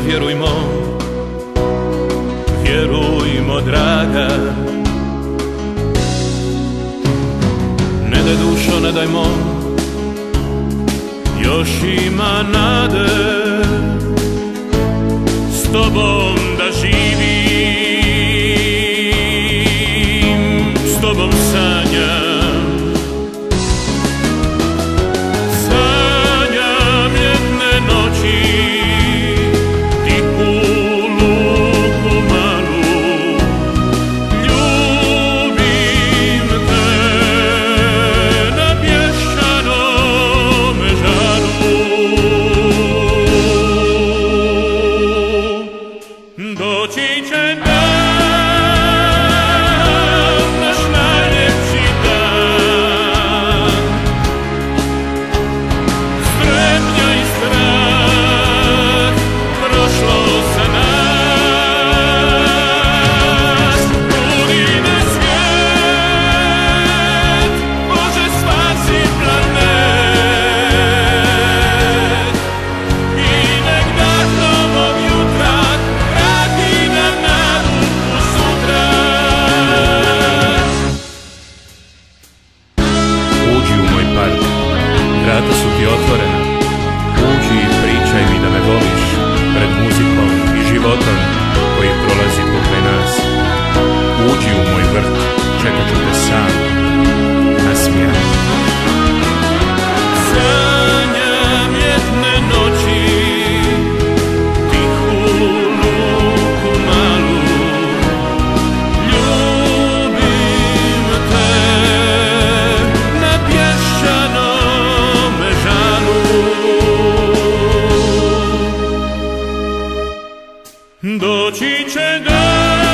vjerujmo, vjerujmo draga. Ne daj dušo, ne dajmo, još ima nade. S tobom da živim, s tobom sanjam. Sanjam jedne noći tihu luku malu. Ljubim te na pješčanom žaru. Doći će dan, naš najljepši dan. Strepnja i strah prošlo sa nas. Budi na svijet, Bože spasi planet. I nek dah novog jutra vrati nam nadu u sutra. Uđi u moj park, vrata su ti otvorena. Uđi i pričaj mi da me voliš pred muzikom i životom koji prolazi pokraj nas. Uđi u moj vrt, čekat ću te sam, nasmijan. Sanjam jedne noći tihu luku malu. Ljubim te na pješčanom žalu. Doći će dan,